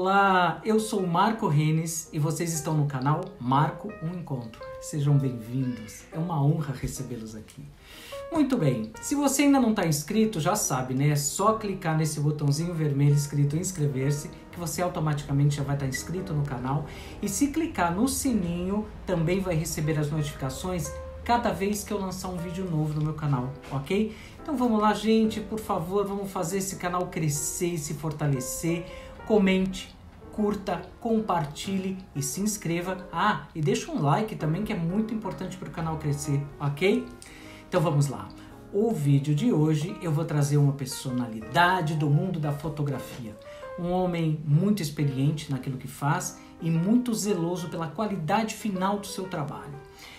Olá, eu sou o Marco Renes e vocês estão no canal Marco um Encontro. Sejam bem-vindos, é uma honra recebê-los aqui. Muito bem, se você ainda não está inscrito, já sabe, né? É só clicar nesse botãozinho vermelho escrito inscrever-se, que você automaticamente já vai estar inscrito no canal. E se clicar no sininho, também vai receber as notificações cada vez que eu lançar um vídeo novo no meu canal, ok? Então vamos lá, gente, por favor, vamos fazer esse canal crescer e se fortalecer. Comente, curta, compartilhe e se inscreva. Ah, e deixa um like também, que é muito importante para o canal crescer, ok? Então vamos lá. O vídeo de hoje eu vou trazer uma personalidade do mundo da fotografia. Um homem muito experiente naquilo que faz e muito zeloso pela qualidade final do seu trabalho.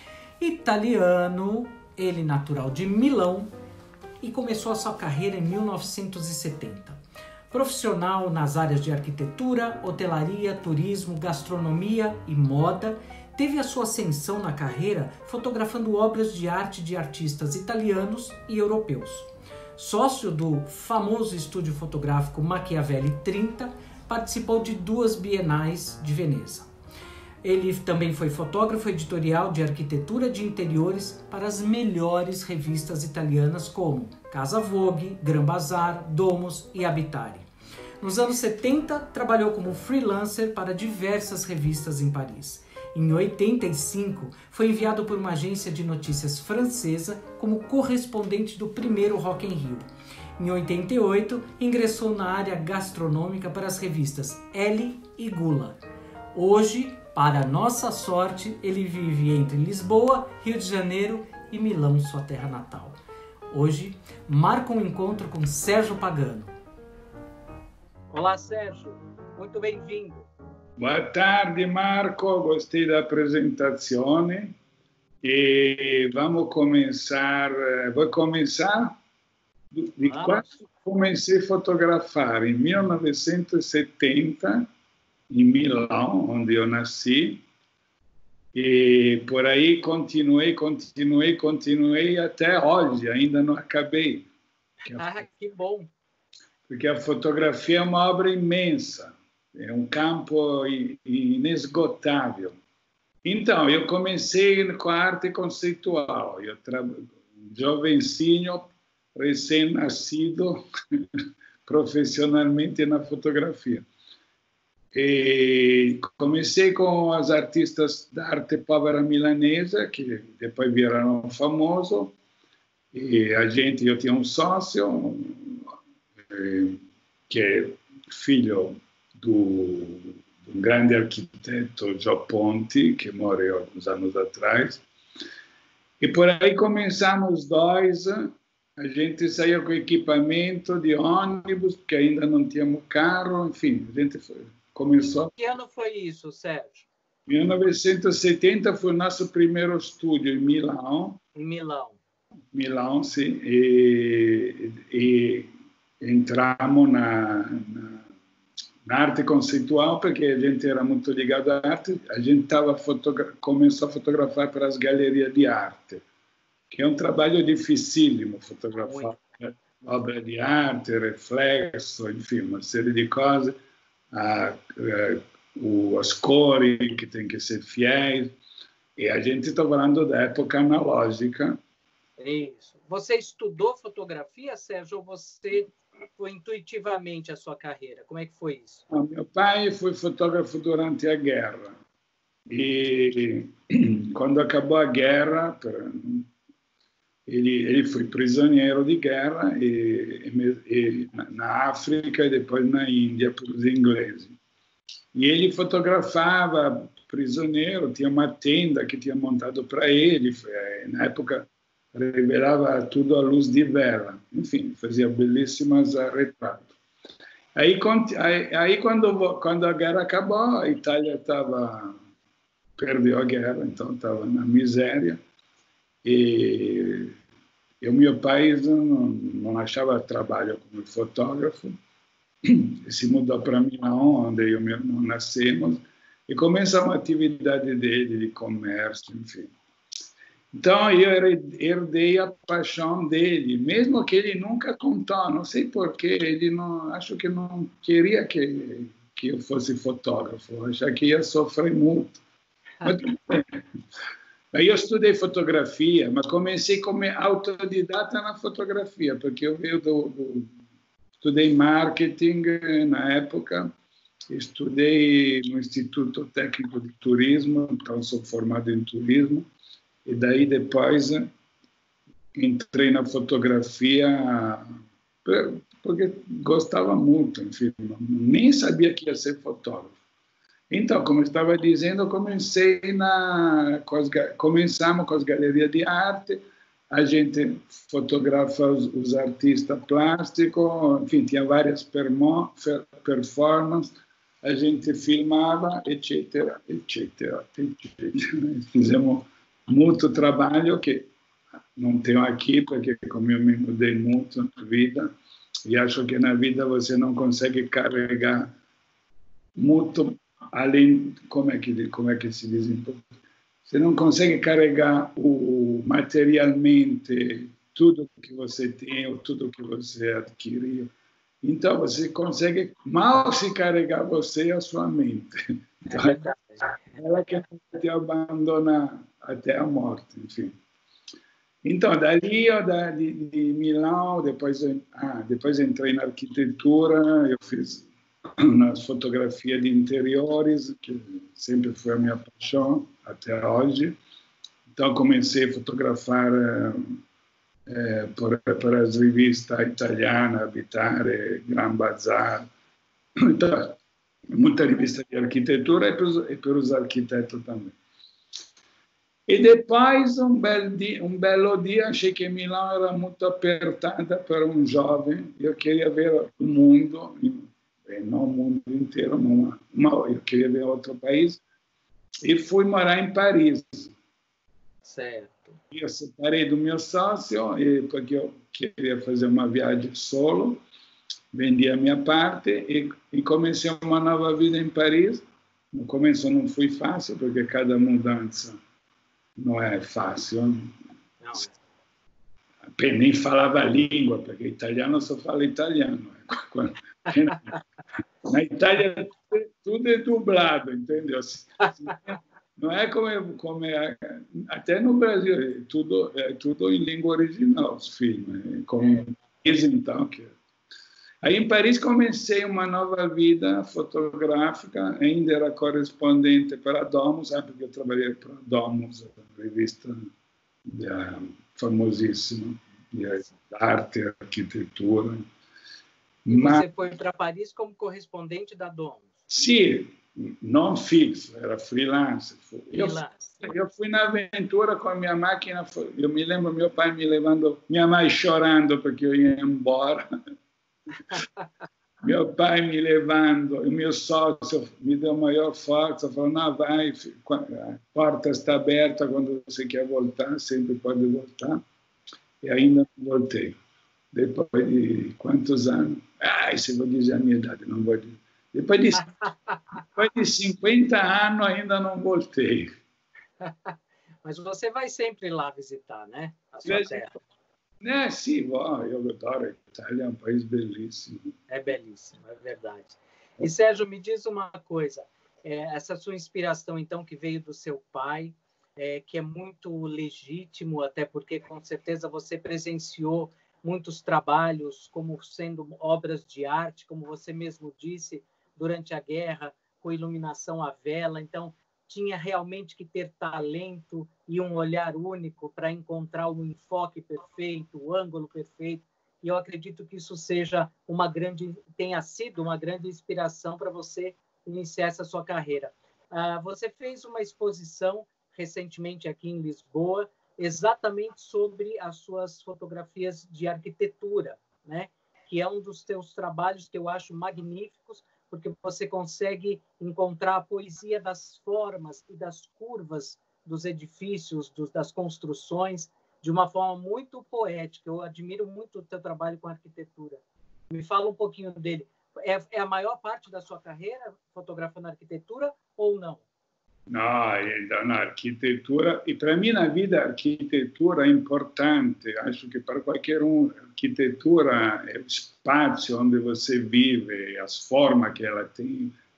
Italiano, ele natural de Milão e começou a sua carreira em 1970. Profissional nas áreas de arquitetura, hotelaria, turismo, gastronomia e moda, teve a sua ascensão na carreira fotografando obras de arte de artistas italianos e europeus. Sócio do famoso estúdio fotográfico Machiavelli 30, participou de 2 bienais de Veneza. Ele também foi fotógrafo editorial de arquitetura de interiores para as melhores revistas italianas como Casa Vogue, Gran Bazar, Domus e Abitare. Nos anos 70, trabalhou como freelancer para diversas revistas em Paris. Em 85, foi enviado por uma agência de notícias francesa como correspondente do primeiro Rock in Rio. Em 88, ingressou na área gastronômica para as revistas Elle e Gula. Hoje, para nossa sorte, ele vive entre Lisboa, Rio de Janeiro e Milão, sua terra natal. Hoje, marca um encontro com Sérgio Pagano. Olá, Sérgio. Muito bem-vindo. Boa tarde, Marco. Gostei da apresentação. E vamos começar. Vou começar de quando comecei a fotografar, em 1970, em Milão, onde eu nasci, e por aí continuei até hoje, ainda não acabei. Que bom! Porque a fotografia é uma obra imensa, é um campo inesgotável. Então, eu comecei com a arte conceitual, jovencinho, recém-nascido, profissionalmente na fotografia. E comecei com os artistas da arte povera milanesa, que depois viraram famosos. E eu tinha um sócio, que é filho do grande arquiteto Gio Ponti, que morreu alguns anos atrás. E por aí começamos dois. A gente saía com equipamento de ônibus, porque ainda não tínhamos carro, enfim, a gente começou. Que ano foi isso, Sérgio? 1970 foi o nosso primeiro estúdio em Milão. Em Milão. Milão, sim. E entramos na arte conceitual, porque a gente era muito ligado à arte. A gente começou a fotografar para as galerias de arte, que é um trabalho dificílimo, fotografar obra de arte, reflexo, enfim, uma série de coisas. As cores que têm que ser fiéis. E a gente está falando da época analógica. Isso. Você estudou fotografia, Sérgio, ou você foi intuitivamente a sua carreira? Como é que foi isso? Meu pai foi fotógrafo durante a guerra. E quando acabou a guerra, ele foi prisioneiro de guerra na África e depois na Índia para os ingleses. E ele fotografava prisioneiro, tinha uma tenda que tinha montado para ele. Na época, revelava tudo à luz de vela. Enfim, fazia belíssimas retratos. Aí quando a guerra acabou, a Itália perdeu a guerra, então estava na miséria. E o meu pai não achava trabalho como fotógrafo. Se mudou para Milão, onde eu e meu irmão nascemos, e começou uma atividade dele de comércio, enfim. Então, eu herdei a paixão dele, mesmo que ele nunca contou, não sei porquê, acho que não queria que que eu fosse fotógrafo. Eu achava que ia sofrer muito. Mas tudo bem. Aí eu estudei fotografia, mas comecei como autodidata na fotografia, porque eu estudei marketing na época, estudei no Instituto Técnico de Turismo, então sou formado em turismo, e daí depois entrei na fotografia porque gostava muito, enfim, nem sabia que ia ser fotógrafo. Então, como eu estava dizendo, começamos com as galerias de arte, a gente fotografa os artistas plásticos, enfim, tinha várias performances, a gente filmava, etc, etc, etc. Fizemos muito trabalho que não tenho aqui, porque como eu me mudei muito na vida, e acho que na vida você não consegue carregar muito além, como é que se diz em português? Você não consegue carregar materialmente tudo que você tem ou tudo que você adquiriu. Então, você consegue mal se carregar você e a sua mente. Então, ela que não te abandona até a morte, enfim. Então, dali, de Milão, depois entrei na arquitetura, eu fiz nas fotografias de interiores, que sempre foi a minha paixão até hoje. Então, comecei a fotografar para as revistas italianas, Abitare, Gran Bazar, então, muita revista de arquitetura e para os arquitetos também. E depois, um belo dia, achei que Milão era muito apertada para um jovem. Eu queria ver o mundo, não o mundo inteiro, eu queria ver outro país. E fui morar em Paris. Certo. Eu separei do meu sócio, porque eu queria fazer uma viagem solo. Vendi a minha parte e comecei uma nova vida em Paris. No começo não foi fácil, porque cada mudança não é fácil. Não. Nem falava a língua, porque italiano só fala italiano. Na Itália tudo é dublado, entendeu? Não é como até no Brasil, é tudo em língua original, os filmes. Como dizem, então, que... Aí em Paris comecei uma nova vida fotográfica, ainda era correspondente para a Domus, porque eu trabalhei para a Domus, a revista famosíssima de arte e arquitetura. E você foi para Paris como correspondente da Domus? Sim, não fixo, era freelance. Eu fui na aventura com a minha máquina, eu me lembro meu pai me levando, minha mãe chorando porque eu ia embora. Meu pai me levando, o meu sócio me deu maior força, falou, não, vai, a porta está aberta, quando você quer voltar, sempre pode voltar. E ainda não voltei. Depois de quantos anos? Se vou dizer a minha idade, não vou dizer. Depois de 50 anos ainda não voltei. Mas você vai sempre lá visitar, né? A sua terra. Sim, eu adoro. A Itália é um país belíssimo. É belíssimo, é verdade. E, Sérgio, me diz uma coisa. Essa sua inspiração, então, que veio do seu pai, que é muito legítimo, até porque, com certeza, você presenciou muitos trabalhos como sendo obras de arte, como você mesmo disse, durante a guerra, com iluminação à vela. Então, tinha realmente que ter talento e um olhar único para encontrar o enfoque perfeito, o ângulo perfeito. E eu acredito que isso tenha sido uma grande inspiração para você iniciar essa sua carreira. Você fez uma exposição recentemente aqui em Lisboa, exatamente sobre as suas fotografias de arquitetura, né? Que é um dos teus trabalhos que eu acho magníficos, porque você consegue encontrar a poesia das formas e das curvas dos edifícios, das construções, de uma forma muito poética. Eu admiro muito o teu trabalho com arquitetura. Me fala um pouquinho dele. É a maior parte da sua carreira fotografando arquitetura ou não? Não, na arquitetura, e para mim na vida a arquitetura é importante, acho que para qualquer a arquitetura é o espaço onde você vive, as formas que ela tem,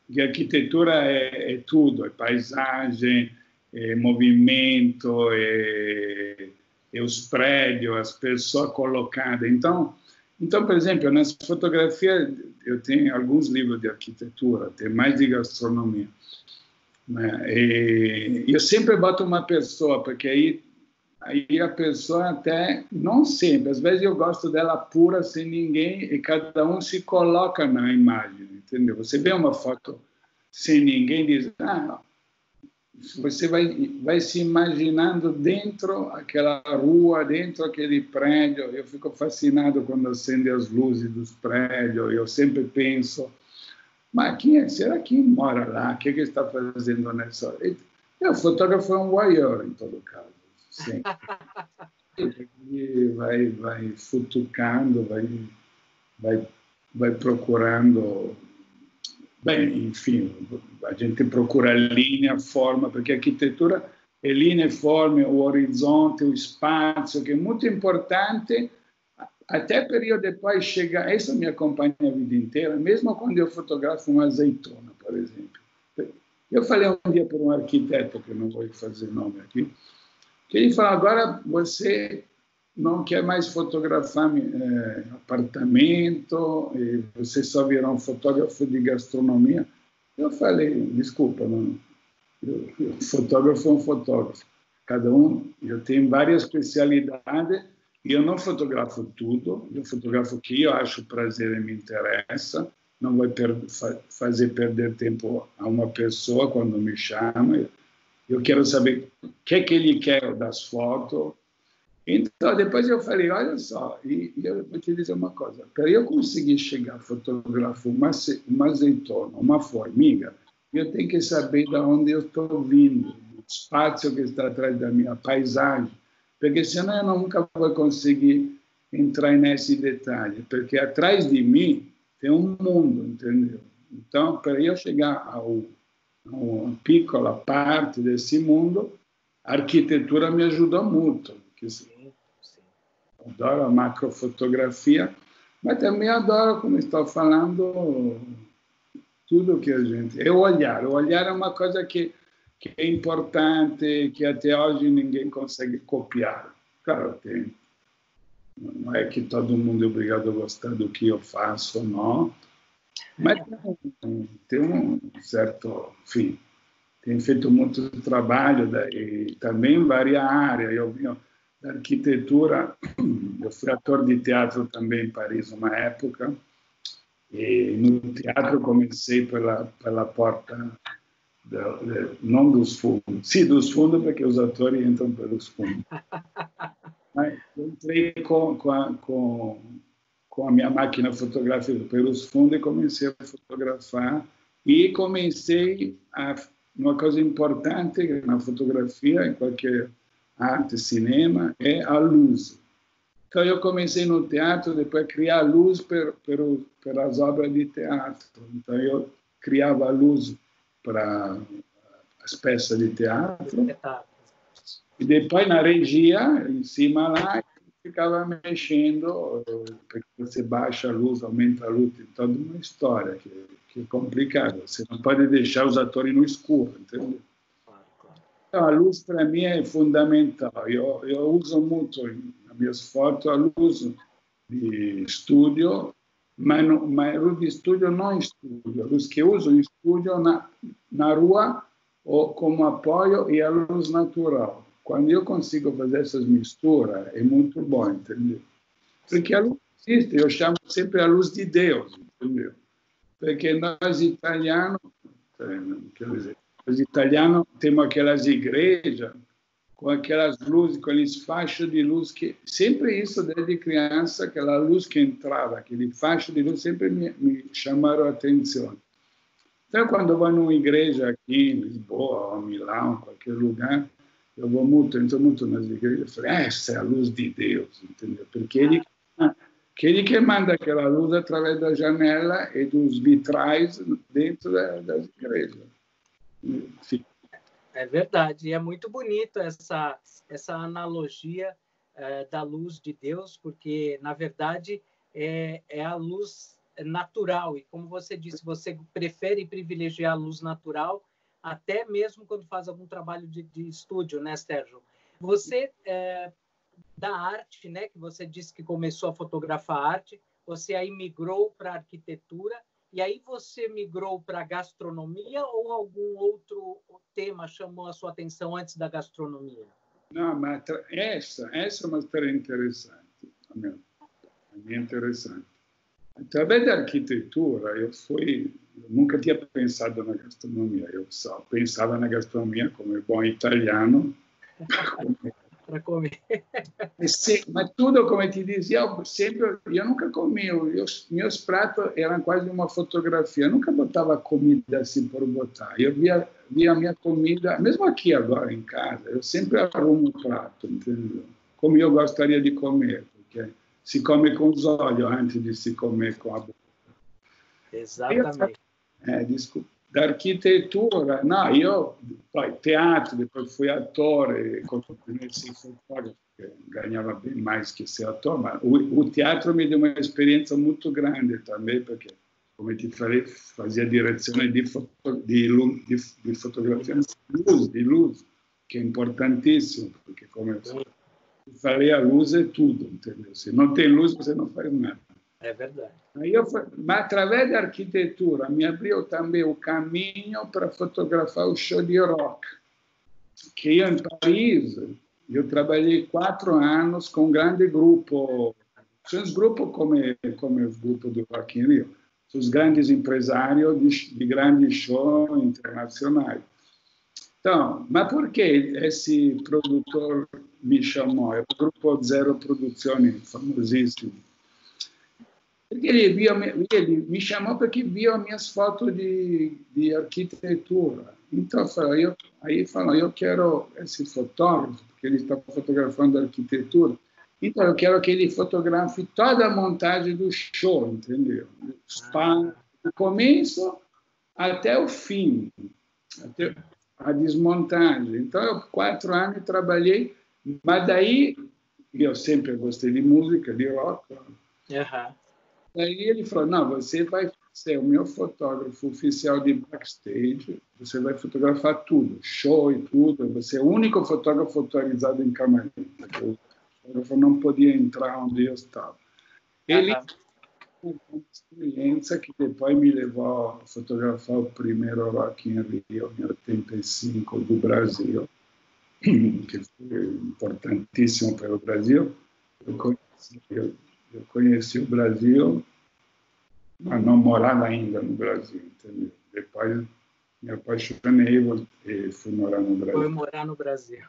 Porque a arquitetura é tudo, é paisagem, é movimento, é os prédios, as pessoas colocadas. Então, por exemplo, nas fotografias, eu tenho alguns livros de arquitetura, tem mais de gastronomia. Né? E eu sempre boto uma pessoa, porque aí a pessoa até, não sempre, às vezes eu gosto dela pura, sem ninguém, e cada um se coloca na imagem, entendeu? Você vê uma foto sem ninguém, diz, você vai se imaginando dentro aquela rua, dentro aquele prédio. Eu fico fascinado quando acende as luzes dos prédios, eu sempre penso, mas será que mora lá? O que está fazendo nessa hora? O fotógrafo é um voyeur, em todo caso. Sim. Vai futucando, vai procurando. Bem, enfim, a gente procura linha, forma, porque a arquitetura é linha, forma, o horizonte, o espaço, que é muito importante, até para eu depois chegar. Isso me acompanha a vida inteira, mesmo quando eu fotografo uma azeitona, por exemplo. Eu falei um dia para um arquiteto, que eu não vou fazer nome aqui, que ele falou, agora você não quer mais fotografar apartamento, e você só virá um fotógrafo de gastronomia. Eu falei, desculpa, fotógrafo é um fotógrafo. Cada um, eu tenho várias especialidades, e eu não fotografo tudo, eu fotografo o que eu acho prazer e me interessa, não vai fazer perder tempo a uma pessoa quando me chama. Eu quero saber o que ele quer das fotos. Então, depois eu falei, olha só, e eu vou te dizer uma coisa, para eu conseguir chegar a fotografar uma azeitona, uma formiga, eu tenho que saber de onde eu estou vindo, o espaço que está atrás da minha paisagem, porque senão eu nunca vou conseguir entrar nesse detalhe, porque atrás de mim tem um mundo, entendeu? Então, para eu chegar a uma piccola parte desse mundo, a arquitetura me ajuda muito. Adoro a macrofotografia, mas também adoro, como estou falando, tudo que a gente... É o olhar. O olhar é uma coisa que é importante, que até hoje ninguém consegue copiar. Claro, não é que todo mundo é obrigado a gostar do que eu faço, não, mas tem um certo... Enfim, tem feito muito trabalho e também em várias áreas. Eu vi da arquitetura, eu fui ator de teatro também em Paris uma época, e no teatro comecei pela porta, não dos fundos, sim, dos fundos, porque os atores entram pelos fundos. Mas eu entrei com a minha máquina fotográfica pelos fundos e comecei a fotografar, e comecei uma coisa importante na fotografia, em qualquer arte, cinema, é a luz. Então, eu comecei no teatro, depois criar luz para as obras de teatro. Então, eu criava luz para as peças de teatro, e depois, na regia, em cima lá, ficava mexendo, porque você baixa a luz, aumenta a luz, tem toda uma história que é complicada. Você não pode deixar os atores no escuro, entendeu? Então, a luz, para mim, é fundamental. Eu uso muito nas minhas fotos a luz de estúdio, mas a luz de estúdio não em estúdio. A luz que eu uso em estúdio na rua, ou como apoio, e a luz natural. Quando eu consigo fazer essas misturas, é muito bom, entendeu? Porque a luz existe, eu chamo sempre a luz de Deus, entendeu? Porque nós italianos, quer dizer, os italianos temos aquelas igrejas com aquelas luzes, com aqueles fachos de luz, que sempre isso desde criança, aquela luz que entrava, aquele facho de luz, sempre me chamaram a atenção. Então, quando eu vou numa igreja aqui em Lisboa, ou Milão, qualquer lugar, eu vou muito, entro muito nas igrejas, eu falei, essa é a luz de Deus, entendeu? Porque ele que manda aquela luz através da janela e dos vitrais dentro das igrejas. Sim. É verdade, e é muito bonito essa analogia da luz de Deus, porque, na verdade, é a luz natural. E como você disse, você prefere privilegiar a luz natural, até mesmo quando faz algum trabalho de estúdio, né, Sérgio? Você, da arte, né, que você disse que começou a fotografar arte, você aí migrou para arquitetura, e aí você migrou para gastronomia ou algum outro tema chamou a sua atenção antes da gastronomia? Não, mas essa é uma história interessante. A minha interessante. Através da arquitetura, eu nunca tinha pensado na gastronomia. Eu só pensava na gastronomia como bom italiano. Para comer. Mas tudo, como eu te dizia, eu nunca comi. Meus pratos eram quase uma fotografia. Eu nunca botava comida assim por botar. Eu via a minha comida, mesmo aqui agora em casa, eu sempre arrumo um prato, entendeu? Como eu gostaria de comer, porque se come com os olhos antes de se comer com a boca. Exatamente. Desculpa. Da arquitetura, não, poi teatro, depois fui attore, comecei fotógrafo, ganhava bem mais que ser ator, mas o teatro me deu uma experiência muito grande também, porque, como eu te falei, fazia direzione di fotografia de luz, que é importantíssimo, porque, como eu falei, a luz é tudo, entendeu? Se não tem luz, você não faz nada. É verdade. Mas através da arquitetura me abriu também o caminho para fotografar o show de rock. Que eu, em Paris, eu trabalhei 4 anos com um grande grupo. São os grupos como os grupos do Rock in Rio. São os grandes empresários de grandes shows internacionais. Então, mas por que esse produtor me chamou? É o Grupo Zero Produzioni, famosíssimo. Porque ele me chamou porque viu as minhas fotos de arquitetura. Então, ele falou, eu quero esse fotógrafo, porque ele está fotografando arquitetura. Então, eu quero que ele fotografe toda a montagem do show, entendeu? Do começo até o fim, até a desmontagem. Então, eu 4 anos trabalhei, mas daí eu sempre gostei de música, de rock. Aí ele falou, não, você vai ser o meu fotógrafo oficial de backstage, você vai fotografar tudo, show e tudo, você é o único fotógrafo autorizado em camarim, porque o fotógrafo não podia entrar onde eu estava. Ele teve uma experiência que depois me levou a fotografar o primeiro Rock in Rio, em 85, do Brasil, que foi importantíssimo para o Brasil. Eu conheci o Brasil, mas não morava ainda no Brasil, entendeu? Depois me apaixonei e fui morar no Brasil. Foi morar no Brasil.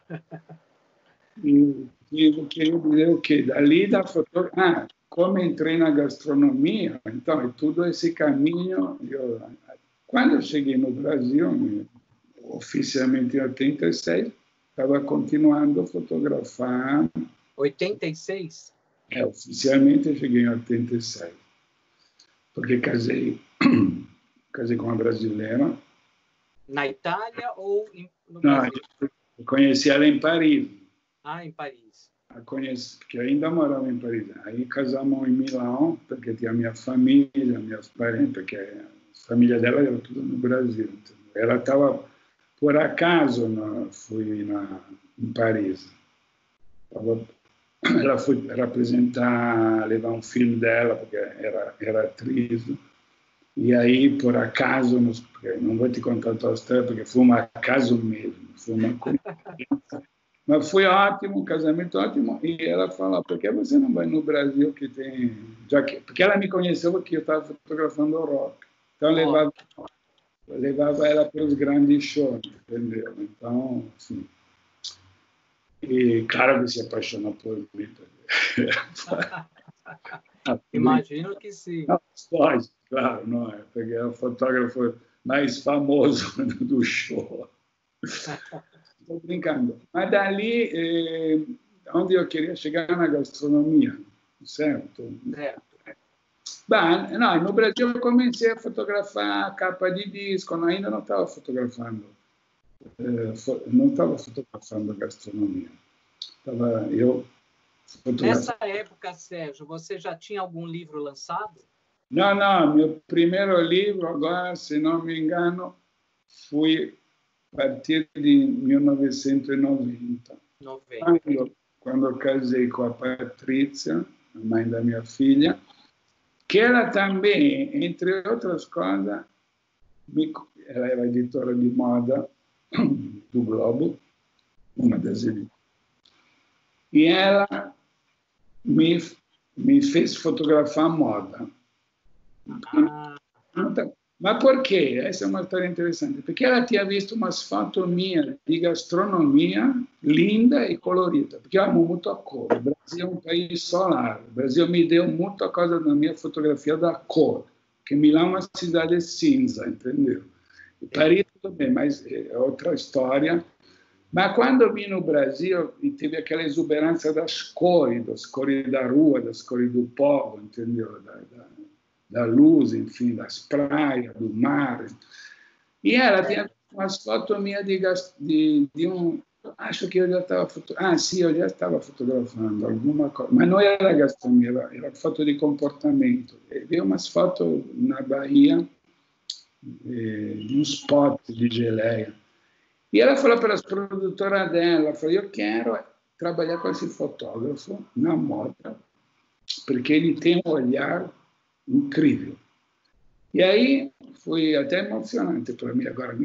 E eu queria dizer o quê? Dali da fotografia, como entrei na gastronomia, então, todo esse caminho, quando eu cheguei no Brasil, oficialmente em 86, estava continuando a fotografar. 86? Oficialmente eu cheguei em 86, porque casei com uma brasileira. Na Itália ou no Brasil? Não, eu conheci ela em Paris. Em Paris. A conheci, porque eu ainda morava em Paris. Aí casamos em Milão, porque tinha minha família, meus parentes, porque a família dela era tudo no Brasil. Entendeu? Ela estava, por acaso, fui em Paris. Ela foi levar um filme dela, porque era atriz. E aí, por acaso, não vou te contar toda a história, porque foi um acaso mesmo, foi uma coincidência. Mas foi ótimo, um casamento ótimo. E ela falou, por que você não vai no Brasil que tem... Porque ela me conheceu porque eu estava fotografando o rock. Então, eu levava ela para os grandes shows, entendeu? Então, assim... E claro que se apaixonou por mim. Imagino que sim. Pode, claro, não é? Porque é o fotógrafo mais famoso do show. Estou brincando. Mas dali, onde eu queria chegar na gastronomia, certo? Bem, não, no Brasil eu comecei a fotografar capa de disco, ainda não estava fotografando. Não estava fotografando gastronomia. Nessa época, Sérgio, você já tinha algum livro lançado? Não, não, meu primeiro livro, agora, se não me engano, foi a partir de 1990. 90. Quando eu casei com a Patrícia, a mãe da minha filha, que ela também, entre outras coisas, ela era editora de moda do Globo, uma das editoras, e ela me fez fotografar moda. Ah, Mas por quê? Essa é uma história interessante. Porque ela tinha visto umas fotos minhas de gastronomia linda e colorida. Porque eu amo muito a cor. O Brasil é um país solar. O Brasil me deu muita coisa na minha fotografia da cor. Porque Milão é uma cidade cinza, entendeu? E Paris tudo bem, mas é outra história. Mas quando eu vim no Brasil e tive aquela exuberância das cores da rua, das cores do povo, entendeu? Da luz, enfim, das praias, do mar. E ela tinha umas fotos minhas de um... Acho que eu já estava fotografando. Ah, sim, eu já estava fotografando alguma coisa. Mas não era gastronomia, era foto de comportamento. E vi umas fotos na Bahia de uns potes de geleia. E ela falou para as produtoras dela, falou, eu quero trabalhar com esse fotógrafo na moda, porque ele tem um olhar incrível. E aí foi até emocionante para mim agora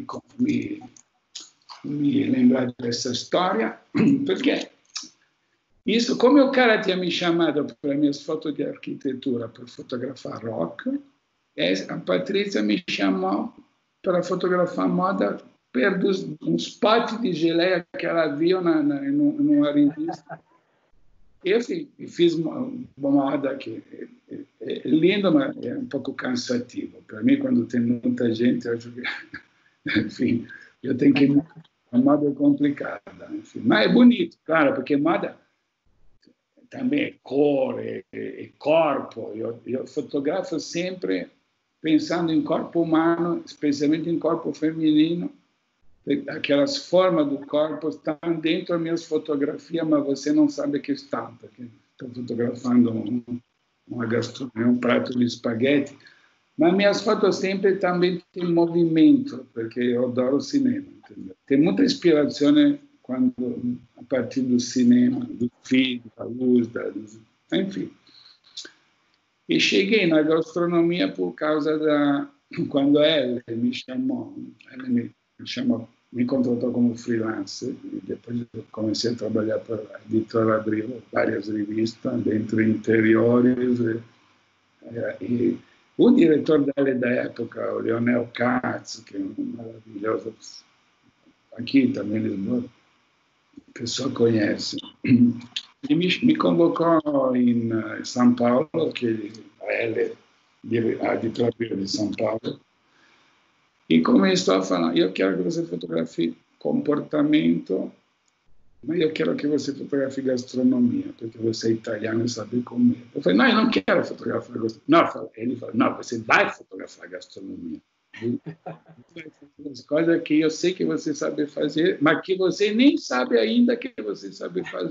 me lembrar dessa história, porque isso, como o cara tinha me chamado para minhas fotos de arquitetura para fotografar rock, a Patrícia me chamou para fotografar moda perto uns potes de geleia que ela viu numa revista. Eu fiz uma moda que é linda, mas é um pouco cansativo. Para mim, quando tem muita gente, eu acho que, enfim, eu tenho que... A moda é complicada, enfim. Mas é bonito, claro, porque moda também é cor, é corpo. Eu fotografo sempre pensando em corpo humano, especialmente em corpo feminino. Aquelas formas do corpo estão dentro das minhas fotografias, mas você não sabe que estão, porque estou fotografando uma gastronomia, um prato de espaguete. Mas minhas fotos sempre também têm movimento, porque eu adoro cinema. Entendeu? Tem muita inspiração a partir do cinema, do filme, da luz, enfim. E cheguei na gastronomia por causa quando ela me chamou, me contratou como freelancer, e depois eu comecei a trabalhar para a editora Abril, várias revistas, dentro interiores, e o diretor dela da época, o Leonel Katz, que é um maravilhoso, aqui também em Lisboa, a pessoa conhece, e me convocou em São Paulo, que ela é a editora de São Paulo, e começou a falar, eu quero que você fotografie comportamento, mas eu quero que você fotografe gastronomia, porque você é italiano e sabe comer. Eu falei, não, eu não quero fotografar gastronomia. Não, ele falou, não, você vai fotografar gastronomia. As coisas que eu sei que você sabe fazer, mas que você nem sabe ainda que você sabe fazer.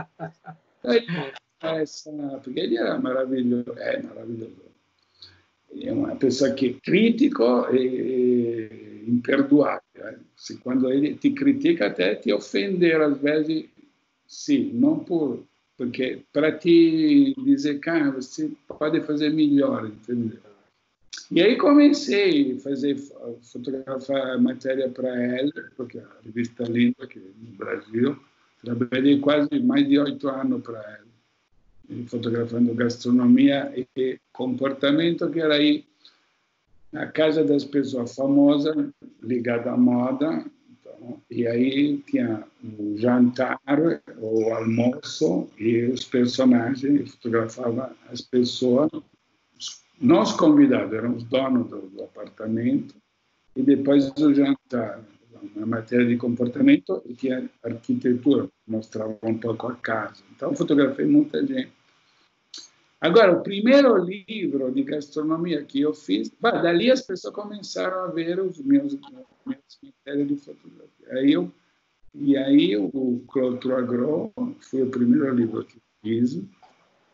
Porque ele era maravilhoso, é maravilhoso. É uma pessoa que é crítico e imperdoável. Né? Se quando ele te critica, até te ofender, às vezes, sim, não porque para te dizer, cara, você pode fazer melhor, entendeu? E aí comecei a fotografar matéria para ela, porque a revista Linda, que é no Brasil, trabalhei quase mais de 8 anos para ela, fotografando gastronomia e comportamento, que era aí na casa das pessoas famosas, ligada à moda. Então, e aí tinha o jantar, o almoço e os personagens, fotografava as pessoas. Nós convidados, eram os donos do apartamento, e depois o jantar, na matéria de comportamento, e tinha arquitetura, mostrava um pouco a casa. Então, fotografei muita gente. Agora, o primeiro livro de gastronomia que eu fiz, dali as pessoas começaram a ver os meus matérias de fotografia. E aí o Clotro Agro foi o primeiro livro que fiz,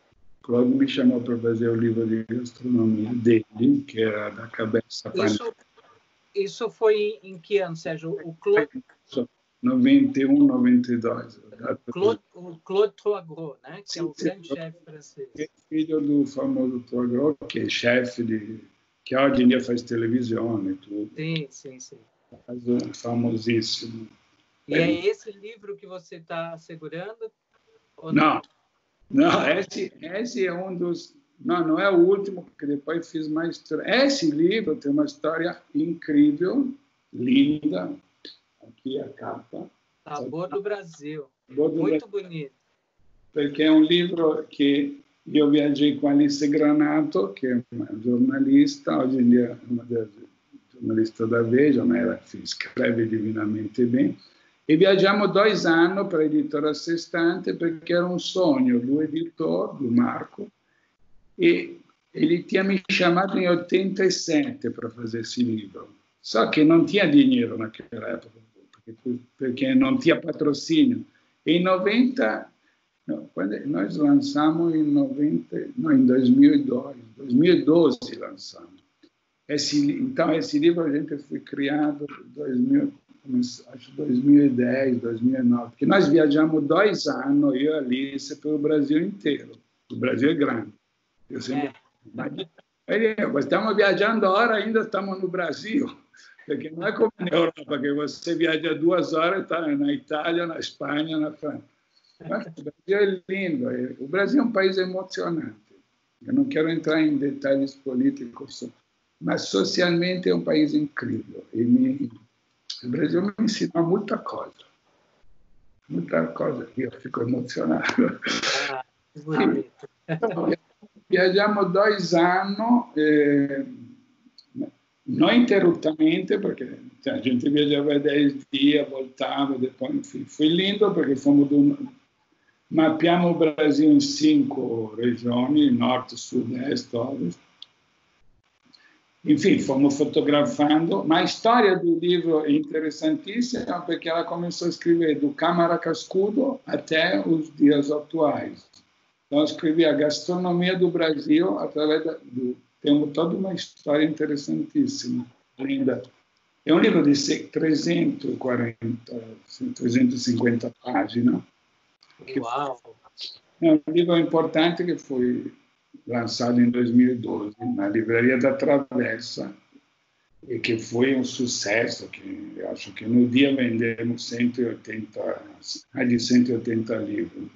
Claude me chamou para fazer o livro de gastronomia dele, que era da cabeça para... Isso foi em que ano, Sérgio? O Claude... 91, 92. O Claude Troisgros, né? Que é o grande chefe francês. É filho do famoso Troisgros, que é chefe que hoje em dia faz televisão e tudo. Sim. Famosíssimo. E é esse livro que você está segurando? Não, esse é um dos... Não é o último, porque depois fiz mais... Esse livro tem uma história incrível, linda. Aqui a capa. Sabor do Brasil. Muito bonito. Porque é um livro que eu viajei com Alice Granato, que é uma jornalista, hoje em dia é uma das jornalistas da Veja, mas ela escreve divinamente bem. E viaggiamo 2 anni per l'editore assistente perché era un sogno do editor, do Marco, e ele tinha me chamado em 87 para fazer esse livro. Só que não tinha dinheiro naquela época, porque não tinha patrocínio. Em 90, quando nós lançamos em 2012 lançamos. Então, esse livro a gente foi criado em 2010, 2009, porque nós viajamos 2 anos, eu e a Alice, pelo Brasil inteiro. O Brasil é grande. Eu sempre... Mas estamos viajando agora, ainda estamos no Brasil. Porque não é como na Europa, que você viaja 2 horas, está na Itália, na Espanha, na França. Mas o Brasil é lindo. O Brasil é um país emocionante. Eu não quero entrar em detalhes políticos, mas socialmente é um país incrível. O Brasil me ensinou muita coisa. Muita coisa. Eu fico emocionado. Então, viajamos 2 anos, não interruptamente, porque a gente viajava 10 dias, voltava, depois, enfim. Foi lindo, porque mapeamos o Brasil em 5 regiões, norte, sudeste, ovest. Enfim, fomos fotografando, mas a história do livro é interessantíssima, porque ela começou a escrever do Câmara Cascudo até os dias atuais. Então, eu escrevi a gastronomia do Brasil através temos toda uma história interessantíssima, linda. É um livro de 350 páginas. Uau! É um livro importante que foi lançado em 2012 na Livraria da Travessa e que foi um sucesso, que eu acho que no dia vendemos mais de 180 livros.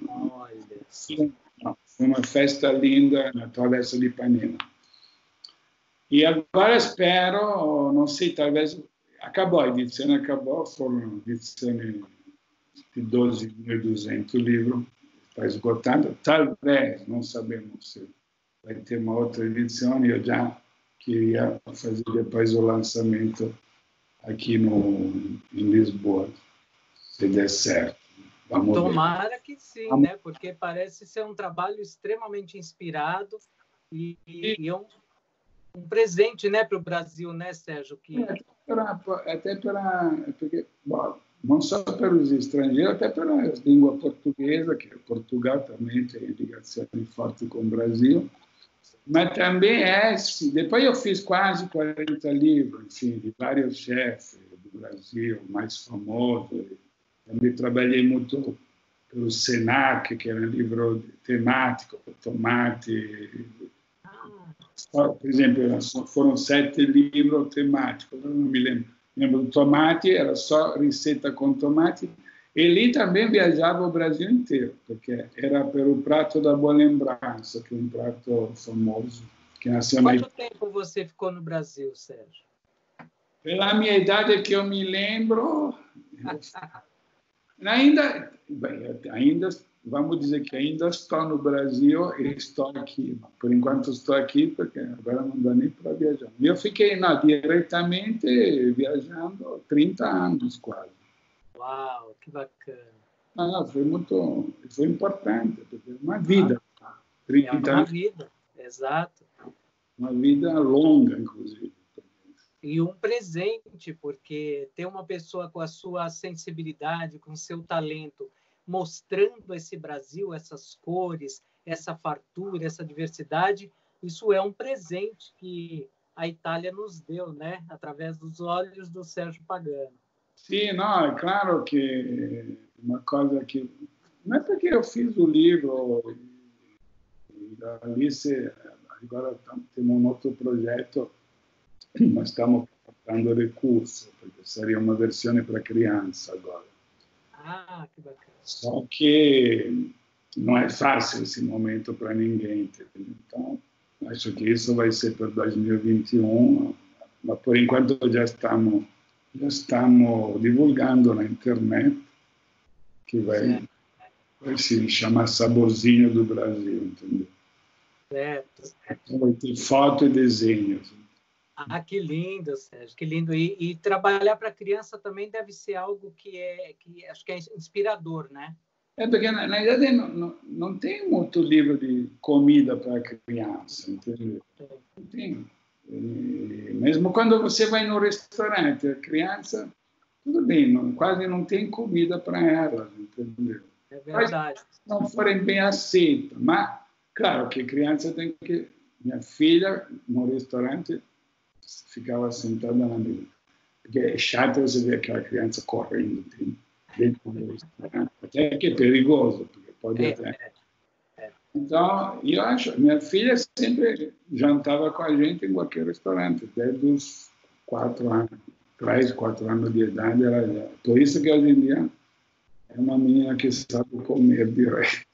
Foi uma festa linda na Travessa de Ipanema. E agora espero, não sei, talvez acabou, a edição acabou, foram edições de 12.200 livros, está esgotado, talvez, não sabemos se vai ter uma outra edição, e eu já queria fazer depois o lançamento aqui em Lisboa, se der certo. Vamos Tomara ver. Que sim, né? Porque parece ser um trabalho extremamente inspirado e um presente, né, para o Brasil, né, Sérgio? Porque, bom, não só para os estrangeiros, até para a língua portuguesa, que Portugal também tem ligação forte com o Brasil, mas também depois eu fiz quase 40 livros, enfim, de vários chefes do Brasil, mais famosos. Também trabalhei muito pelo Senac, que era um livro temático, tomate. Por exemplo, foram 7 livros temáticos, não me lembro. Do tomate, era só receita com tomate. Ele também viajava o Brasil inteiro, porque era pelo prato da Boa Lembrança, que é um prato famoso. Que nasceu Quanto tempo você ficou no Brasil, Sérgio? Pela minha idade que eu me lembro, ainda, vamos dizer que ainda estou no Brasil e estou aqui. Por enquanto estou aqui, porque agora não dá nem para viajar. Eu fiquei diretamente viajando 30 anos quase. Uau, que bacana. Foi importante, porque é uma vida. 30 é uma vida, exato. Uma vida longa, inclusive. E um presente, porque ter uma pessoa com a sua sensibilidade, com o seu talento, mostrando esse Brasil, essas cores, essa fartura, essa diversidade, isso é um presente que a Itália nos deu, né? Através dos olhos do Sérgio Pagano. Sim, não, é claro que uma coisa que... Não é porque eu fiz o livro e da Alice, agora temos um outro projeto, nós estamos captando recursos, porque seria uma versão para criança agora. Ah, que bacana. Só que não é fácil esse momento para ninguém. Entendeu? Então, acho que isso vai ser para 2021, mas por enquanto já estamos divulgando na internet, que vai se chamar Saborzinho do Brasil, entendeu? Certo. Então, vai ter foto e desenhos. Ah, que lindo, Sérgio, que lindo. E trabalhar para criança também deve ser algo que acho que é inspirador, né? É porque, na verdade, não tem muito livro de comida para criança, entendeu? Não tem. E mesmo quando você vai no restaurante, a criança, tudo bem, quase não tem comida para elas, entendeu? É verdade. Mas não forem bem aceitas. Mas, claro que a criança tem que... Minha filha, no restaurante, ficava sentada na mesa. Porque é chato você ver aquela criança correndo dentro do restaurante. Até que é perigoso, porque pode até... Então, eu acho, minha filha sempre jantava com a gente em qualquer restaurante, desde os 4 anos, 3, 4 anos de idade. Por isso que hoje em dia é uma menina que sabe comer direto.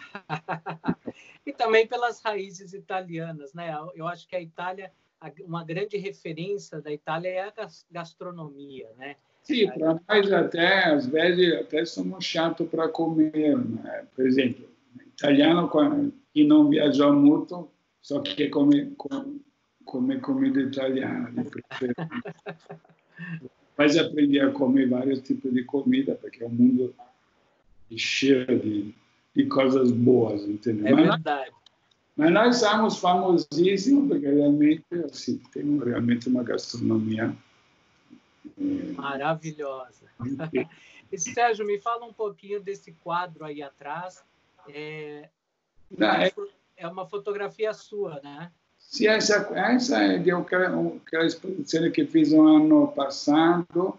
E também pelas raízes italianas, né? Eu acho que a Itália, uma grande referência da Itália é a gastronomia, né? Sim, para nós até, às vezes, até somos chatos para comer, né? Por exemplo, italiano que não viajou muito, só quer comer comida italiana. Mas aprender a comer vários tipos de comida, porque é um mundo cheio de coisas boas, entendeu? É verdade. Mas nós somos famosíssimos, porque realmente assim, temos realmente uma gastronomia maravilhosa. E, Sérgio, me fala um pouquinho desse quadro aí atrás. É uma fotografia sua, né? Sim, essa é aquela exposição que fiz no ano passado,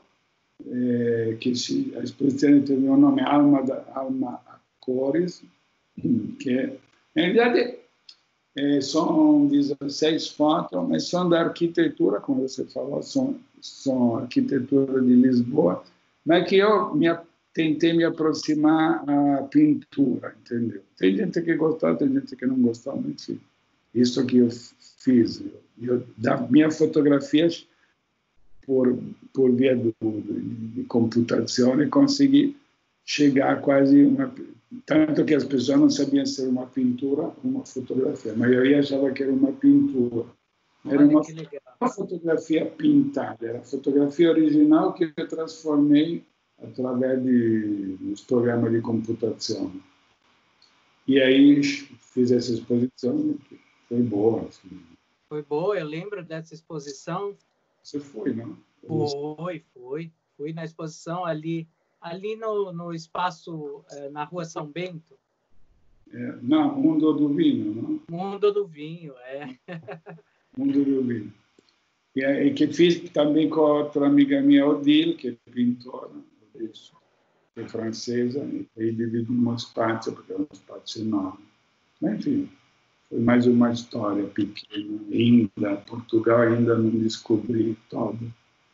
a exposição teve o nome Alma a Cores, que, na verdade, são 16 fotos, mas são da arquitetura, como você falou, são arquitetura de Lisboa, mas que eu tentei me aproximar à pintura, entendeu? Tem gente que gostou, tem gente que não gostou, mas enfim, isso que eu fiz. Da minha fotografias, por via de computação, consegui chegar quase tanto que as pessoas não sabiam se era uma pintura ou uma fotografia. A maioria achava que era uma pintura. Era uma fotografia pintada, era a fotografia original que eu transformei através dos programas de computação. E aí fiz essa exposição, que foi boa. Assim. Foi boa, eu lembro dessa exposição. Você foi, não? Fui na exposição ali no espaço, na Rua São Bento. Não, Mundo do Vinho, não? Mundo do Vinho, Mundo do Vinho. E que fiz também com outra amiga minha, Odile, que é pintora, que é francesa, e aí dividimos espaço, porque é um espaço enorme. Mas, enfim, foi mais uma história pequena. Ainda, Portugal ainda não descobri todo.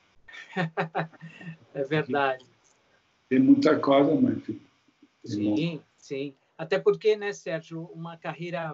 É verdade. Tem muita coisa, mas... Enfim, sim. Até porque, né, Sérgio, uma carreira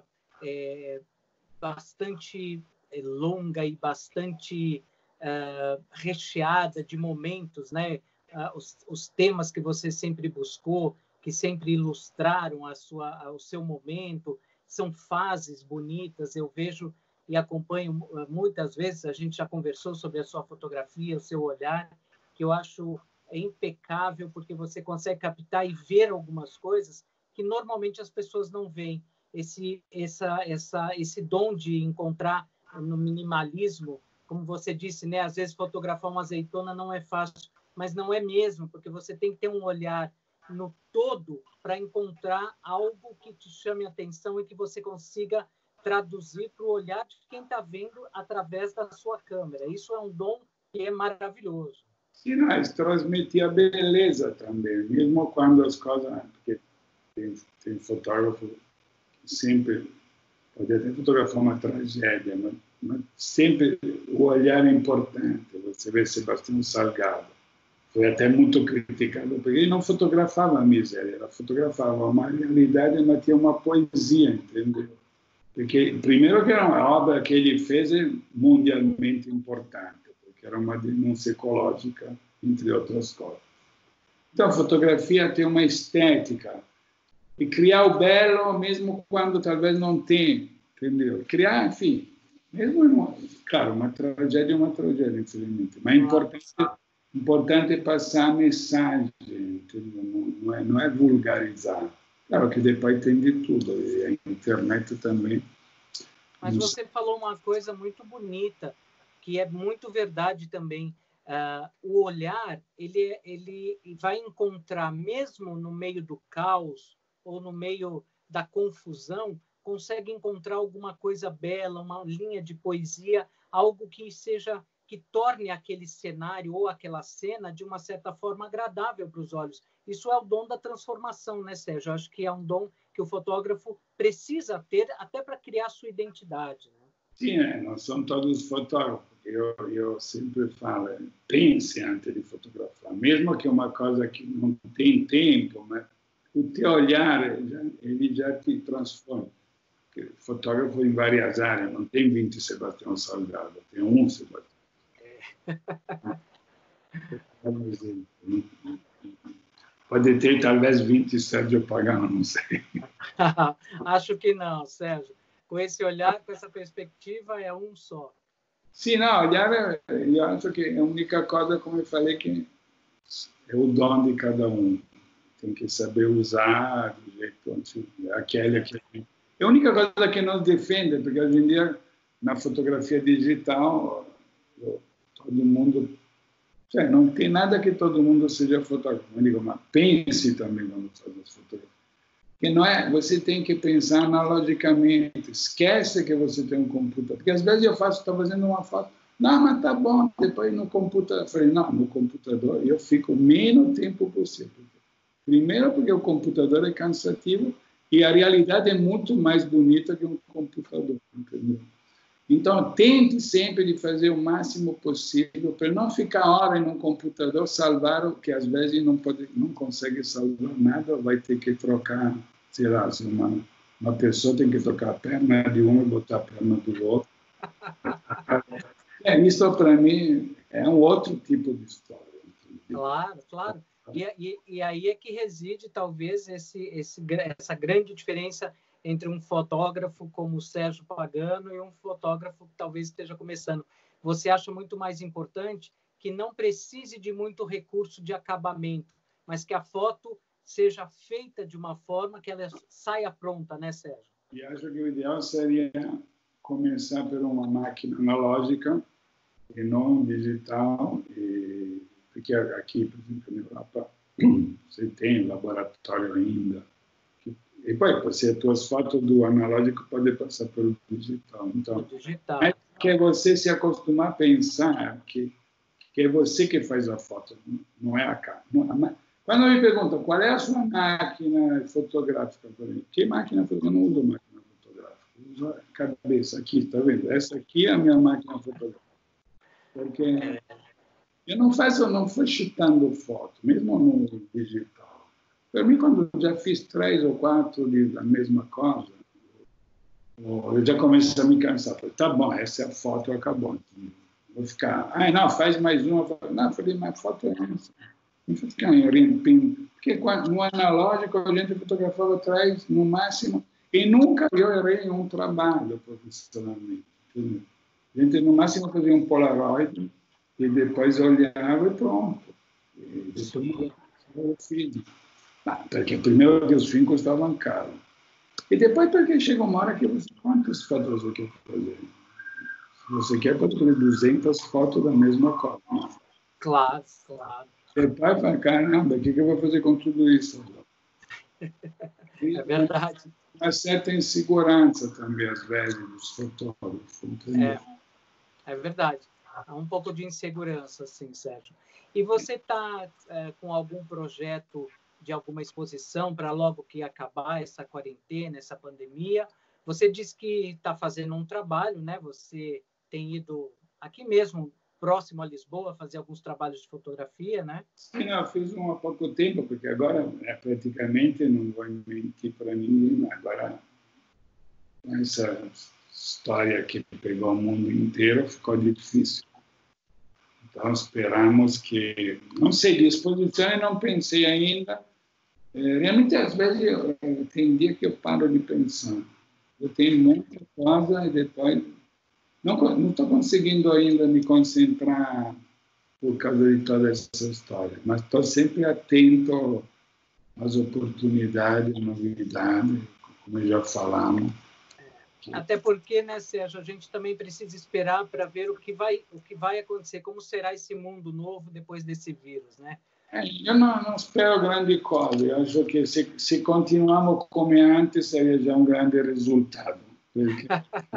bastante longa e bastante recheada de momentos, né? Os temas que você sempre buscou, que sempre ilustraram o seu momento, são fases bonitas. Eu vejo e acompanho muitas vezes, a gente já conversou sobre a sua fotografia, o seu olhar, que eu acho impecável, porque você consegue captar e ver algumas coisas que normalmente as pessoas não veem. Esse dom de encontrar no minimalismo, como você disse, né? Às vezes fotografar uma azeitona não é fácil, mas não é mesmo, porque você tem que ter um olhar no todo para encontrar algo que te chame a atenção e que você consiga traduzir para o olhar de quem está vendo através da sua câmera. Isso é um dom que é maravilhoso. Sim, mas transmite a beleza também, mesmo quando as coisas... Porque tem fotógrafo que sempre pode até fotografar uma tragédia, mas sempre o olhar é importante. Você vê Sebastião Salgado, foi até muito criticado, porque ele não fotografava a miséria, ele fotografava uma realidade, mas tinha uma poesia, entendeu? Porque, primeiro, que era uma obra que ele fez mundialmente importante, porque era uma denúncia ecológica, entre outras coisas. Então, a fotografia tem uma estética, e criar o belo, mesmo quando talvez não tem, entendeu? Criar, enfim, mesmo, claro, uma tragédia é uma tragédia, infelizmente, mas importante é passar a mensagem, entendeu? Não é vulgarizar. Claro que depois tem de tudo, e a internet também. Mas você falou uma coisa muito bonita, que é muito verdade também. O olhar, ele vai encontrar, mesmo no meio do caos, ou no meio da confusão, consegue encontrar alguma coisa bela, uma linha de poesia, algo que torne aquele cenário ou aquela cena de uma certa forma agradável para os olhos. Isso é o dom da transformação, né, Sérgio? Eu acho que é um dom que o fotógrafo precisa ter até para criar sua identidade, né? Sim, nós somos todos fotógrafos. Eu sempre falo, pense antes de fotografar, mesmo que é uma coisa que não tem tempo, mas o teu olhar ele já te transforma. Porque fotógrafo em várias áreas, não tem 20 Sebastião Salgado, tem um Sebastião. Pode ter talvez 20 Sérgio Pagano, não sei. Acho que não, Sérgio. Com esse olhar, com essa perspectiva, é um só. Sim, não, olhar, eu acho que é a única coisa, como eu falei, que é o dom de cada um. Tem que saber usar do jeito aquele. É a única coisa que nos defende, porque hoje em dia, na fotografia digital, todo mundo... não tem nada que todo mundo seja fotógrafo. Mas pense também quando faz as fotografias. Que não é, você tem que pensar analogicamente. Esquece que você tem um computador. Porque às vezes eu estou fazendo uma foto, não, mas tá bom, depois no computador. Eu falei, não, no computador eu fico o menos tempo possível. Primeiro porque o computador é cansativo e a realidade é muito mais bonita que um computador, entendeu? Então, tente sempre de fazer o máximo possível para não ficar hora no computador, salvar o que às vezes não consegue salvar nada, vai ter que trocar, sei lá, se uma pessoa tem que trocar a perna de um e botar a perna do outro. Isso, para mim, é um outro tipo de história. Claro, claro. E aí é que reside, talvez, essa grande diferença entre um fotógrafo como o Sérgio Pagano e um fotógrafo que talvez esteja começando. Você acha muito mais importante que não precise de muito recurso de acabamento, mas que a foto seja feita de uma forma que ela saia pronta, né, Sérgio? E acho que o ideal seria começar por uma máquina analógica e não digital, porque aqui, por exemplo, na Europa, você tem laboratório ainda. E depois, você, as tuas fotos do analógico podem passar pelo digital. Então, é que você se acostumar a pensar que é você que faz a foto, não é a câmera. Quando me perguntam qual é a sua máquina fotográfica, por exemplo, que máquina fotográfica? Eu não uso máquina fotográfica, eu uso a cabeça aqui, está vendo? Essa aqui é a minha máquina fotográfica. Porque eu não fui chutando foto, mesmo no digital. Para mim, quando já fiz 3 ou 4 da mesma coisa, eu já comecei a me cansar. Falei, tá bom, essa é a foto, acabou. Vou ficar, não, faz mais uma. Não, falei, mas foto é essa. Não vou ficar orientando. Porque no analógico, a gente fotografava atrás, no máximo, e nunca eu errei em um trabalho profissionalmente. A gente, no máximo, fazia um Polaroid e depois olhava e pronto. E depois eu fiz. Porque primeiro que os filmes custavam caro. E depois porque chega uma hora que você... Quantas fotos você quer fazer? Se você quer, pode fazer 200 fotos da mesma coisa. Claro, claro. Depois fala, caramba, o que eu vou fazer com tudo isso? É verdade. Uma certa insegurança também, às vezes, dos fotógrafos. É verdade. Há um pouco de insegurança, sim, Sérgio. E você está com algum projeto de alguma exposição para logo que acabar essa quarentena, essa pandemia? Você disse que está fazendo um trabalho, né? Você tem ido aqui mesmo, próximo a Lisboa, fazer alguns trabalhos de fotografia, né? Sim, eu fiz um há pouco tempo, porque agora praticamente, não vou mentir para ninguém, agora essa história que pegou o mundo inteiro ficou difícil. Então, esperamos que... Não sei, de exposição eu não pensei ainda. Realmente, às vezes, tem dia que eu paro de pensar. Eu tenho muita coisa e depois... Não estou conseguindo ainda me concentrar por causa de toda essa história, mas estou sempre atento às oportunidades, novidades, como já falamos. Até porque, né, Sérgio, a gente também precisa esperar para ver o que vai acontecer, como será esse mundo novo depois desse vírus, né? Eu não espero grande coisa. Eu acho que se continuarmos como antes, seria já um grande resultado. Porque,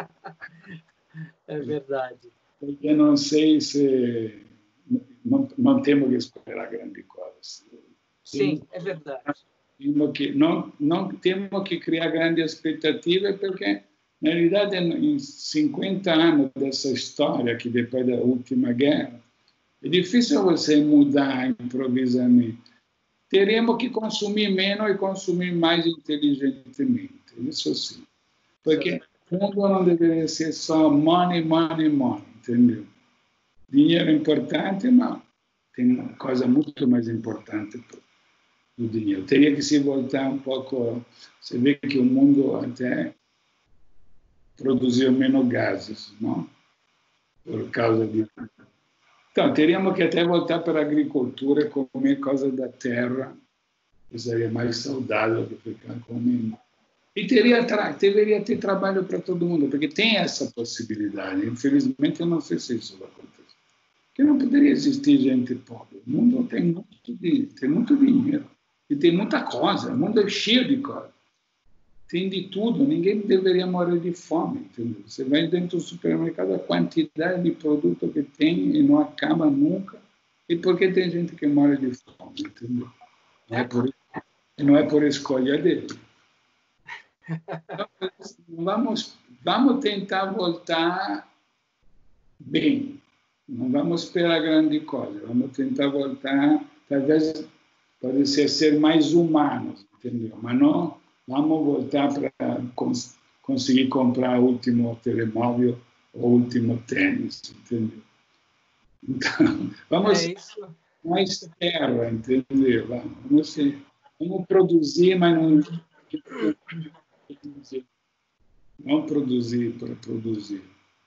é verdade. Porque não sei se... Não temos que esperar grande coisa. Sim, é verdade. Não temos que criar grande expectativa, porque, na realidade, em 50 anos dessa história, que depois da última guerra, é difícil você mudar improvisamente. Teremos que consumir menos e consumir mais inteligentemente. Isso sim. Porque o mundo não deveria ser só money, money, money, entendeu? Dinheiro é importante, mas tem uma coisa muito mais importante do dinheiro. Teria que se voltar um pouco... Você vê que o mundo até produziu menos gases, não? Por causa de... Então, teríamos que até voltar para a agricultura, comer coisa da terra, que seria mais saudável do que ficar comendo. E deveria ter trabalho para todo mundo, porque tem essa possibilidade. Infelizmente, eu não sei se isso vai acontecer. Porque não poderia existir gente pobre. O mundo tem muito dinheiro. E tem muita coisa. O mundo é cheio de coisa. Tem de tudo. Ninguém deveria morrer de fome. Entendeu? Você vai dentro do supermercado, a quantidade de produto que tem e não acaba nunca. E por que tem gente que morre de fome? Entendeu? Não é por escolha dele. Então, vamos tentar voltar bem. Não vamos esperar grande coisa. Vamos tentar voltar, talvez, pode ser mais humanos, entendeu? Mas não vamos voltar para conseguir comprar o último telemóvel ou o último tênis, entendeu? Então, vamos mais terra, entendeu? Vamos produzir, mas não produzir para produzir.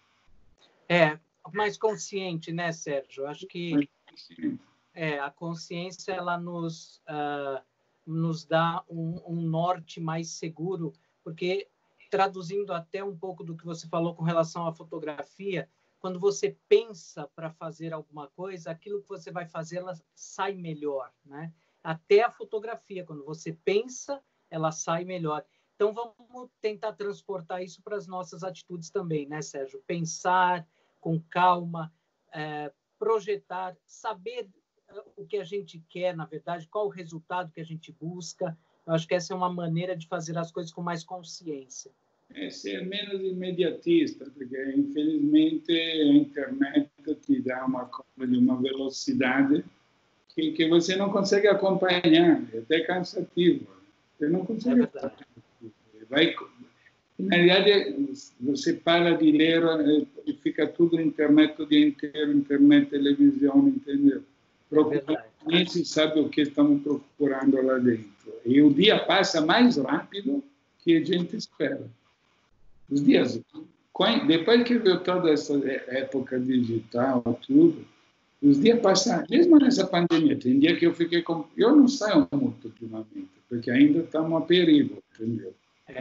Mais consciente, né, Sérgio? Acho que a consciência ela nos dá um norte mais seguro, porque, traduzindo até um pouco do que você falou com relação à fotografia, quando você pensa para fazer alguma coisa, aquilo que você vai fazer, ela sai melhor, né? Até a fotografia, quando você pensa, ela sai melhor. Então, vamos tentar transportar isso para as nossas atitudes também, né, Sérgio? Pensar com calma, projetar, saber o que a gente quer, na verdade, qual o resultado que a gente busca. Eu acho que essa é uma maneira de fazer as coisas com mais consciência. Ser menos imediatista, porque, infelizmente, a internet te dá uma coisa de uma velocidade que você não consegue acompanhar, é até cansativo. Você não consegue acompanhar. Na realidade, você para de ler e fica tudo na internet o dia inteiro, internet, televisão, entendeu? Nem se sabe o que estamos procurando lá dentro. E o dia passa mais rápido que a gente espera. Os dias, depois que veio toda essa época digital, tudo, os dias passam, mesmo nessa pandemia, tem dia que eu não saio muito ultimamente, porque ainda estamos a perigo, entendeu?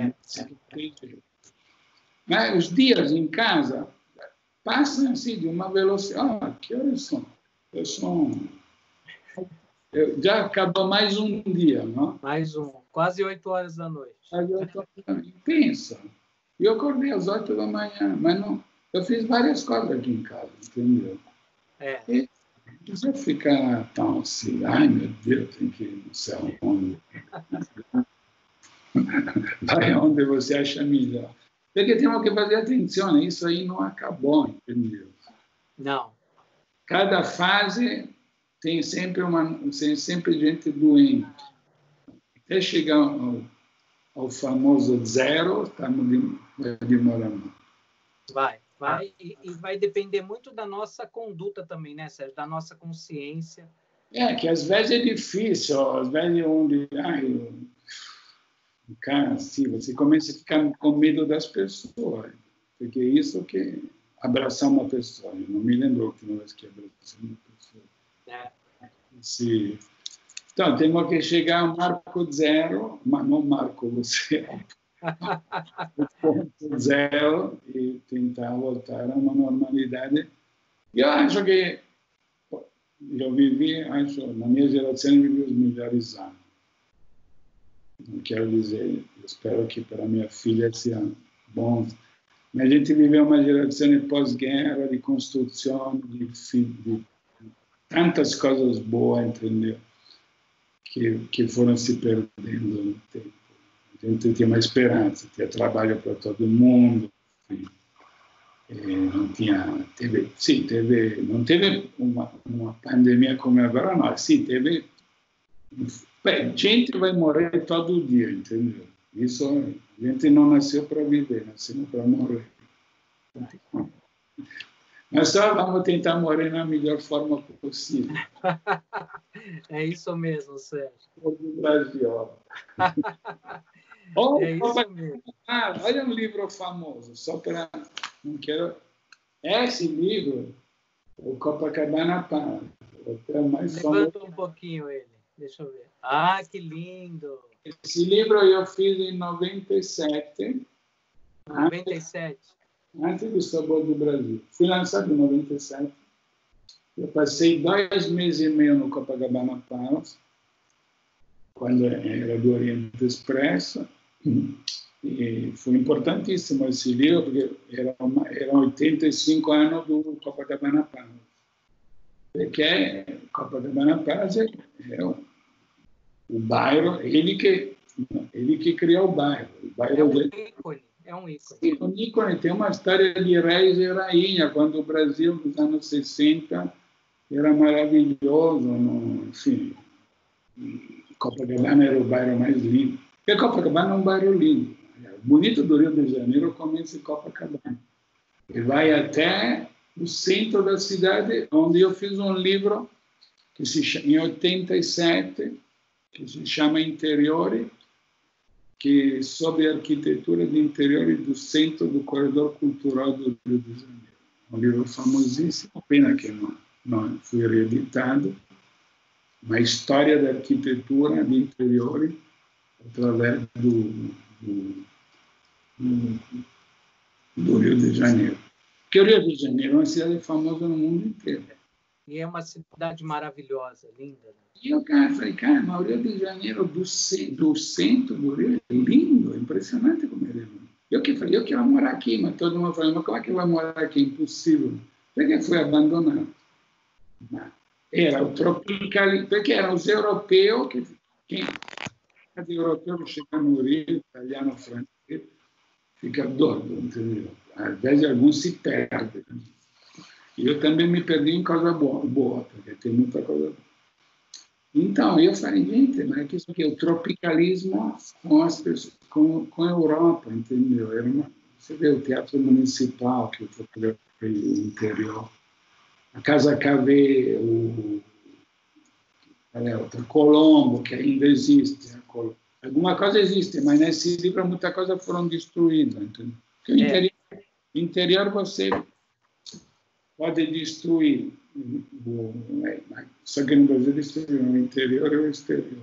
Mas os dias em casa passam assim de uma velocidade. Que horas são? Já acabou mais um dia, não? Mais um, quase 8 horas da noite. Pensa, eu acordei às 8 da manhã, mas não, eu fiz várias coisas aqui em casa, entendeu? E você fica tão assim, ai meu Deus, tem que ir não sei aonde. Vai onde você acha melhor. Porque temos que fazer atenção, isso aí não acabou, entendeu? Não. Cada fase tem sempre gente doente. Até chegar ao famoso zero, vai demorar muito. Vai. E vai depender muito da nossa conduta também, né, Sérgio? Da nossa consciência. Que às vezes é difícil, às vezes onde cara, assim, você começa a ficar com medo das pessoas, porque isso que abraçar uma pessoa, eu não me lembro a última vez que abracei uma pessoa. Se... Então, temos que chegar ao marco zero, mas não marco você, o ponto zero e tentar voltar a uma normalidade. E eu acho que eu vivi, na minha geração, eu vivi os melhores anos. Não quero dizer, eu espero que para minha filha seja bom. Mas a gente viveu uma geração de pós-guerra, de construção, de tantas coisas boas, entendeu? Que foram se perdendo no tempo. A gente tinha uma esperança, tinha trabalho para todo mundo, enfim. Não teve uma pandemia como agora, não. Sim, teve. Gente vai morrer todo dia, entendeu? Isso, a gente não nasceu para viver, nasceu para morrer. Mas só vamos tentar morrer na melhor forma possível. É isso mesmo, Sérgio. Do Brasil. É isso mesmo. Olha um livro famoso, só para... Não quero... Esse livro, o Copacabana Palace. Levanta um pouquinho ele, deixa eu ver. Ah, que lindo! Esse livro eu fiz em 97. 97? Antes do Sabor do Brasil. Fui lançado em 97. Eu passei 2 meses e meio no Copacabana Palace, quando era do Oriente Expresso. E foi importantíssimo esse livro, porque eram 85 anos do Copacabana Palace. Porque Copacabana Palace é o bairro, ele que criou o bairro. É um ícone. É um ícone. Sim, um ícone. Tem uma história de reis e rainha, quando o Brasil, nos anos 60, era maravilhoso. Enfim, Copacabana era o bairro mais lindo. Porque Copacabana é um bairro lindo. O bonito do Rio de Janeiro começa em Copacabana. E vai até o centro da cidade, onde eu fiz um livro que em 87, que se chama Interiores, que sobre a arquitetura de interior e do centro do corredor cultural do Rio de Janeiro. Um livro famosíssimo, pena que não foi reeditado, uma história da arquitetura de interior através do Rio de Janeiro. Porque o Rio de Janeiro é uma cidade famosa no mundo inteiro. E é uma cidade maravilhosa, linda. Né? E eu falei, cara, mas o Rio de Janeiro do centro do Rio é lindo, impressionante como ele é lindo. Eu quero morar aqui, mas todo mundo falou, mas como é que vai morar aqui? Impossível. Porque foi abandonado. Era o tropical, porque eram os europeus os europeus chegam no Rio, italiano, francês, fica doido, entendeu? Às vezes alguns se perdem. E eu também me perdi em coisa boa, porque tem muita coisa boa. Então, eu falei, gente, mas é isso aqui é o tropicalismo com as pessoas, com a Europa, entendeu? Você vê o Teatro Municipal, que eu fotografei o interior, a Casa Cavê, o Colombo, que ainda existe. Alguma coisa existe, mas nesse livro muita coisa foram destruídas, entendeu? Porque o interior você pode destruir, só que no Brasil destruir o interior e o exterior.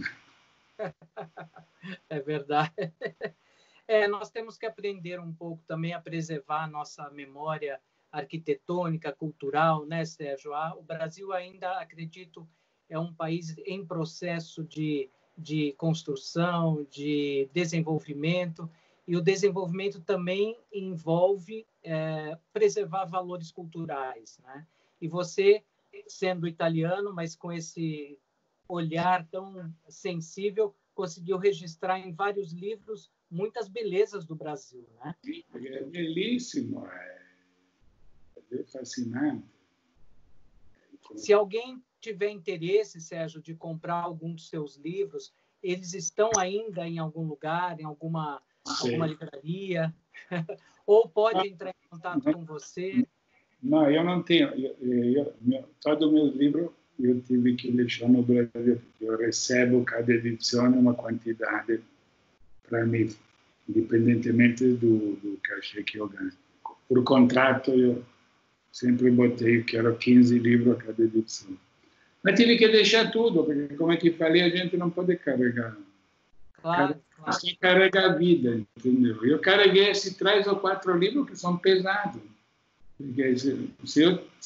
É verdade. Nós temos que aprender um pouco também a preservar a nossa memória arquitetônica, cultural, né, Sérgio? O Brasil ainda, acredito, é um país em processo de construção, de desenvolvimento, e o desenvolvimento também envolve preservar valores culturais, né? E você, sendo italiano, mas com esse olhar tão sensível, conseguiu registrar em vários livros muitas belezas do Brasil, né? É belíssimo, é fascinante. Se alguém tiver interesse, Sérgio, de comprar algum dos seus livros, eles estão ainda em algum lugar, em alguma livraria? Ou pode entrar em contato com você? Não, eu não tenho. Todo o meu livro eu tive que deixar no Brasil, porque eu recebo cada edição uma quantidade para mim, independentemente do cachê que eu ganho. Por contrato, eu sempre botei que era 15 livros a cada edição. Mas tive que deixar tudo, porque, como eu te falei, a gente não pode carregar. Claro. Assim carrega a vida, entendeu? Eu carreguei esses 3 ou 4 livros que são pesados. Porque se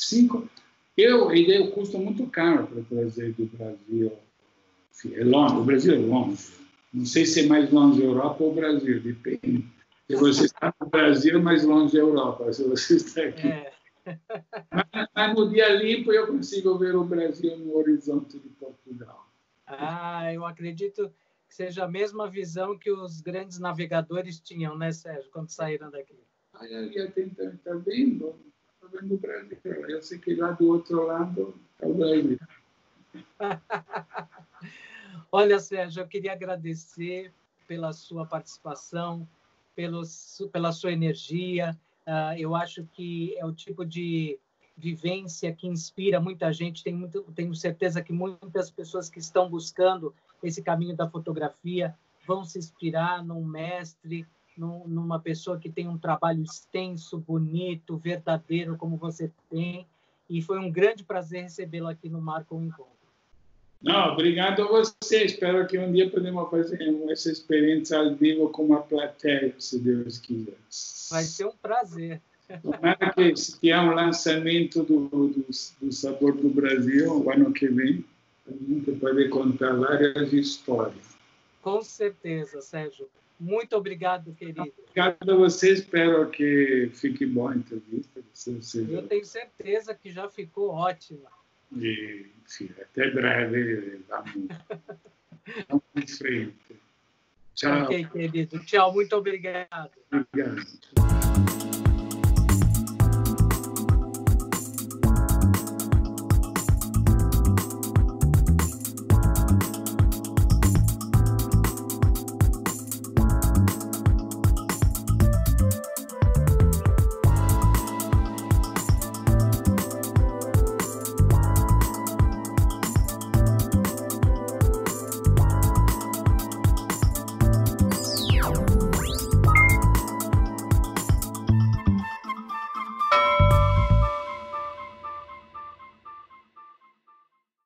eu custo muito caro para trazer do Brasil. É longe, o Brasil é longe. Não sei se é mais longe a Europa ou o Brasil, depende. Se você está no Brasil, é mais longe a Europa. Se você está aqui. Mas no dia limpo eu consigo ver o Brasil no horizonte de Portugal. Eu acredito que seja a mesma visão que os grandes navegadores tinham, né, Sérgio, quando saíram daqui. Está vendo o Brasil. Eu sei que lá do outro lado está o Brasil. Olha, Sérgio, eu queria agradecer pela sua participação, pela sua energia. Eu acho que é o tipo de vivência que inspira muita gente. Tenho certeza que muitas pessoas que estão buscando esse caminho da fotografia vão se inspirar num mestre, numa pessoa que tem um trabalho extenso, bonito, verdadeiro, como você tem. E foi um grande prazer recebê-lo aqui no Marca um Encontro. Não, obrigado a você. Espero que um dia podemos fazer essa experiência ao vivo com uma plateia, se Deus quiser. Vai ser um prazer. Tomara que se tiver um lançamento do Sabor do Brasil, o ano que vem, a gente pode contar várias histórias. Com certeza, Sérgio. Muito obrigado, querido. Obrigado a você. Espero que fique boa a entrevista. Eu tenho certeza que já ficou ótima. E, sim, até breve. Vamos em frente. Tchau. Ok, querido. Tchau, muito obrigado. Obrigado.